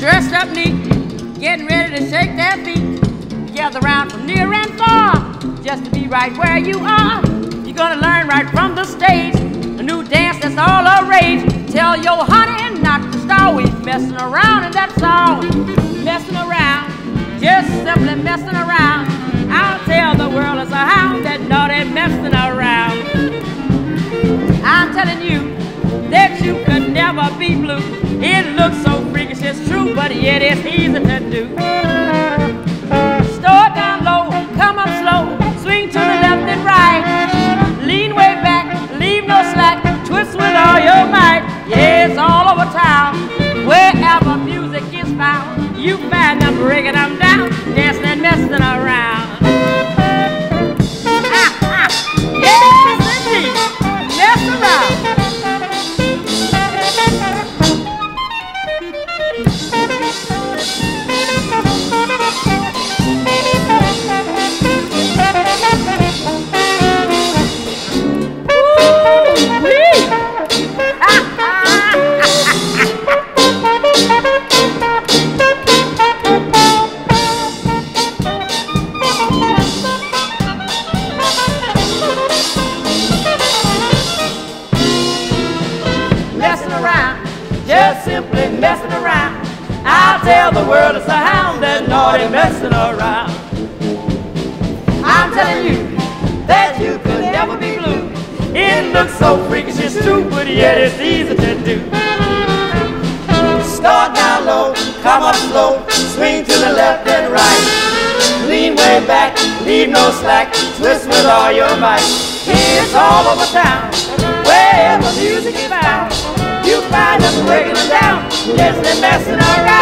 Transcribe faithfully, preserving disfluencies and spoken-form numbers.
dressed up neat, getting ready to shake their feet. Gather around from near and far, just to be right where you are. You're gonna learn right from the stage, a new dance that's all a rage. Tell your honey not to start always messing around, and that's all. Messing around, just simply messing around. I'll tell the world it's a hound that naughty messing around. I'm telling you that you could never be blue. It looks so freakish, it's true, but yet it's easy to do. Start down low, come up slow, swing to the left and right. Lean way back, leave no slack, twist with all your might. Yeah, it's all over town. Wherever music is found, you find them breaking them down, dancing and messing around. Ah, ah. Yes, indeed, mess around. Just simply messing around. I'll tell the world it's a hound that naughty messing around. I'm telling you that you could never be blue. It looks so freakish, it's true, but yet it's easy to do. Start down low, come up slow, swing to the left and right. Lean way back, leave no slack, twist with all your might. It's all over town, wherever music is found. You find them breaking them down, yes, they're messing around.